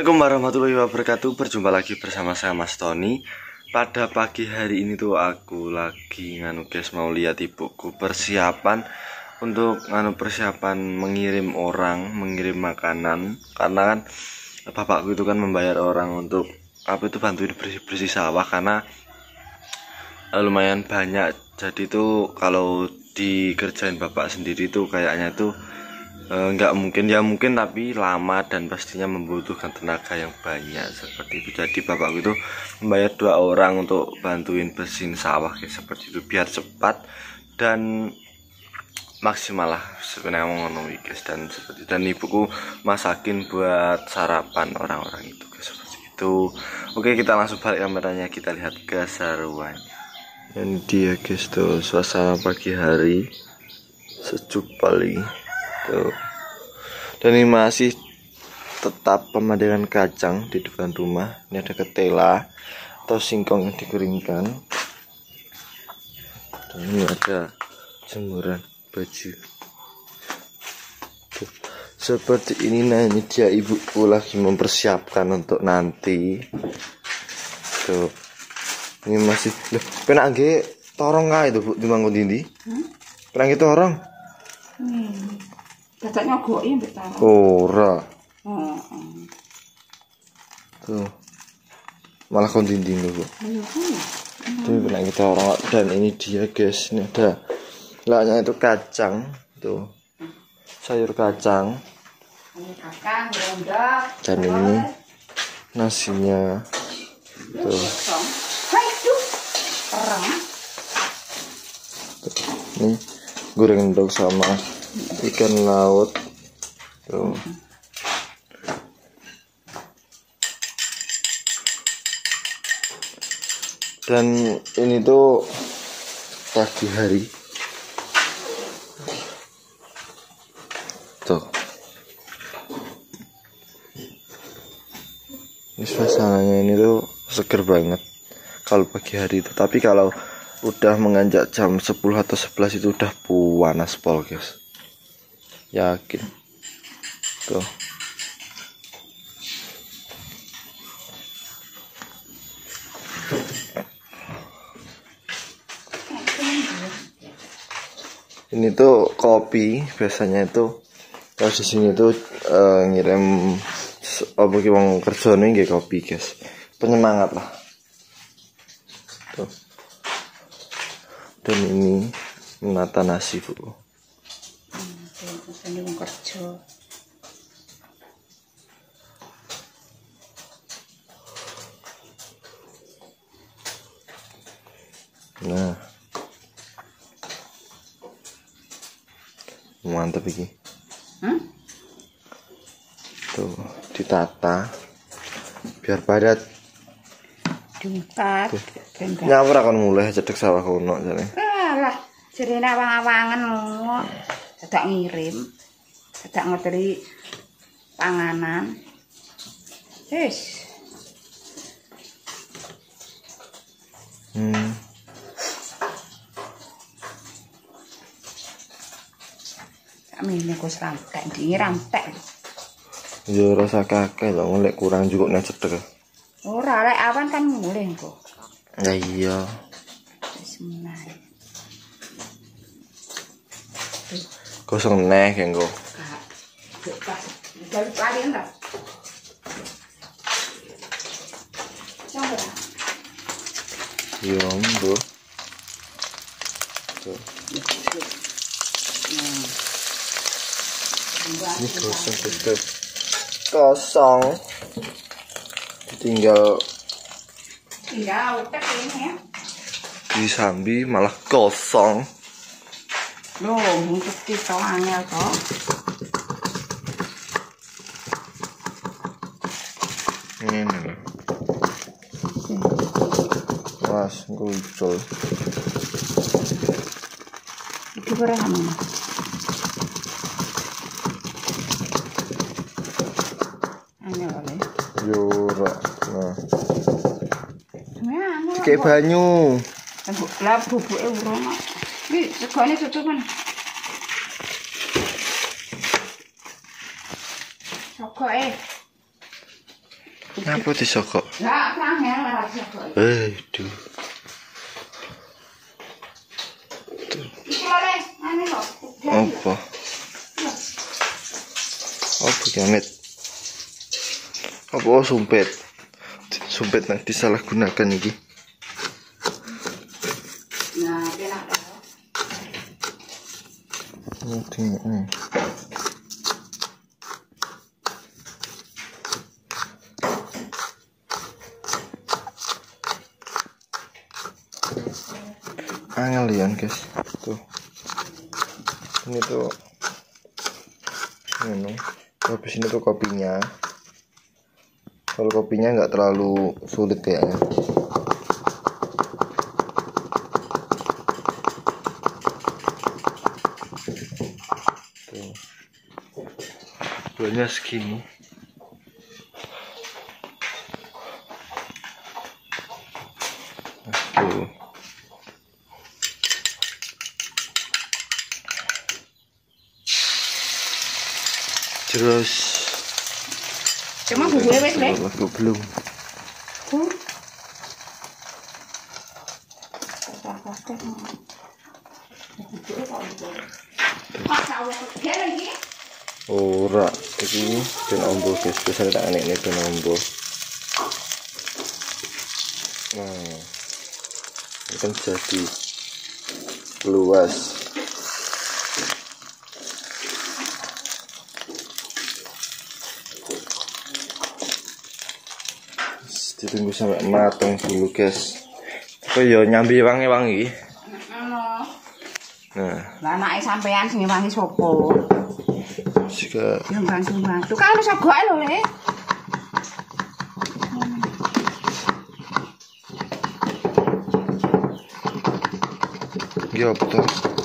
Assalamualaikum warahmatullahi wabarakatuh. Berjumpa lagi bersama saya Mas Tony. Pada pagi hari ini tuh aku lagi guys mau lihat ibuku persiapan untuk persiapan mengirim orang, mengirim makanan. Karena kan bapakku itu kan membayar orang untuk bantuin bersih-bersih sawah karena lumayan banyak. Jadi tuh kalau dikerjain bapak sendiri tuh kayaknya tuh nggak mungkin, ya mungkin tapi lama dan pastinya membutuhkan tenaga yang banyak seperti itu. Jadi bapakku itu membayar 2 orang untuk bantuin bersihin sawah kayak seperti itu biar cepat dan maksimal lah sebenarnya ngono guys. Dan seperti dan ibuku masakin buat sarapan orang-orang itu guys, seperti itu. Oke, kita langsung balik kameranya, kita lihat keseruannya. Ini dia guys tuh suasana pagi hari sejuk paling tuh. Dan ini masih tetap pemandangan kacang di depan rumah. Ini ada ketela atau singkong yang dikeringkan. Dan ini ada jemuran baju tuh. Seperti ini. Nah ini dia ibuku lagi mempersiapkan untuk nanti tuh. Ini masih penak ge torong kae itu Bu di mangkon dindi. Penak ge torong. Dadak nyogoki mbek tarong. Ora. Heeh. Tuh. Malah kon dinding lho, Bu. Tuh benar kita orang. Dan ini dia guys, ini ada laknya itu kacang, tuh. Sayur kacang. Ini kacang, rendang. Dan ini nasinya. Tuh. Perang. Ini goreng endog sama ikan laut tuh. Dan ini tuh pagi hari tuh. Ini suasananya ini tuh seger banget kalau pagi hari itu. Tapi kalau udah menganjak jam 10 atau 11 itu udah panas pol guys, yakin tuh. Ini tuh kopi biasanya itu kalau di sini tuh ngirim bagi wong kerja nih kopi guys, penyemangat lah tuh. Dan ini menata nasi Bu. Ini wong kerja. Nah, mantap iki. Tuh ditata biar padat. Diungkat. Nyawur akan mulai cedek sawah kono jane. Lah, jerene awang-awangan ngono. Dadak ngirim. Dadak ngeteri panganan. Wis. Sakmene Gus rantek, ndi rantek. Ya rasa kakek lho, lek kurang juga nek cedek. Ora, lek awan kan mulih engko. Ya iya. Bismillah. Gosong neh engko. Pas. Dari paling ta. Coba. Yo, Bu. Tuh. Ini gosong cedek. Kosong. Tinggal utek ini ya. disambi malah kosong. Loh, untuk kita angel kok. Ini mas ngucul. Itu berapa nih? Angel oleh. Yura. Nah, Angel. kayak banyu. Lah bubuke urung. Iki segone tutupan. Sogoke. Ngapa disogok? Lah, angel ora disogok. Aduh. Iki oleh ane lho. Apa? Apa gamet? Apa sumpit? Sumpit nang disalahgunakan iki. Nah, penak ta. Angel ya guys, tuh ini tuh habis ini tuh kopinya. Kalau kopinya nggak terlalu sulit kayaknya. Tuh. Banyak segini. Tuh. Terus Cuma bubuknya wis, Lek. Belum. Ora, iki ben ombo guys, biasane tak anekne ben ombo. Nah, ini kan jadi luas. Ditunggu sampai matang dulu guys. Apa ya nyambi wangi-wangi. Nah, lah anake sampean sing wangi sapa? jika Ya bantu-bantu. Kan wis goke lho, Le. ya betul.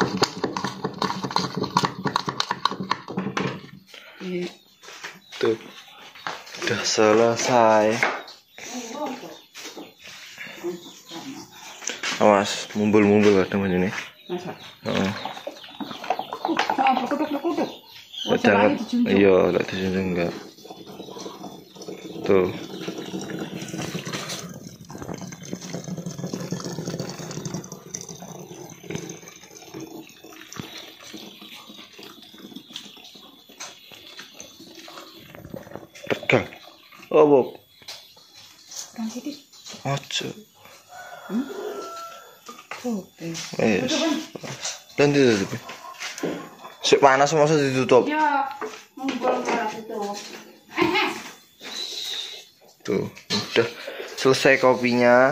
Tuh. Udah selesai. Awas, mumbul-mumbul kadang ini. Masa? Heeh. Kutuk-kutuk. Jangan, iya, enggak dijunjung enggak. Tuh. Pegang. Oh, Bob. Kan sithik. Ojo. Oke. Wes. Dan ditutup. Sik panas masa ditutup. Ya, mumpul ora tutup. Tuh, udah selesai kopinya.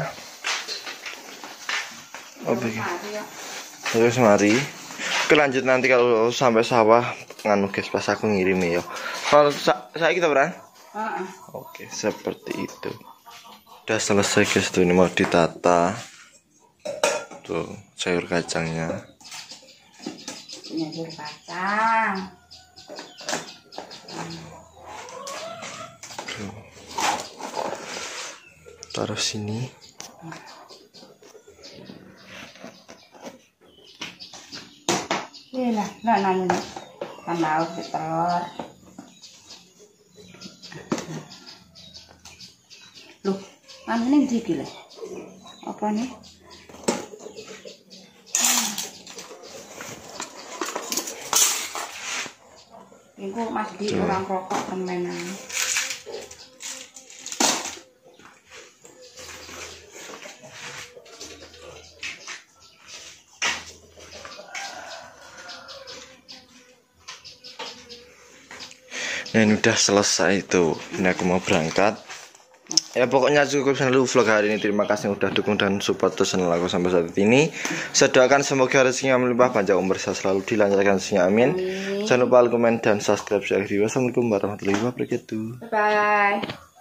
Oke. Terus mari. Oke, lanjut nanti kalau sampai sawah nganu guys pas aku ngirim ya. Kalau saya kita Bran. Heeh. Oke, seperti itu. Udah selesai guys, tuh ini mau ditata. Tuh, sayur kacangnya. Ini sayur kacang. Tuh. Taruh sini. Iya lah, nanya kan lauk telur. Loh, anu ning ndi iki lho? Apa nih? Iku Mas di orang rokok temenan. Nah, ini udah selesai tuh. Ini aku mau berangkat. Ya pokoknya cukup dulu vlog hari ini. Terima kasih yang udah dukung dan support terus channel aku sampai saat ini. Saya doakan semoga rezekinya melimpah, panjang umur saya selalu dilancarkan rezekinya, amin. Jangan lupa like, komen dan subscribe. Assalamualaikum warahmatullahi wabarakatuh. Bye bye.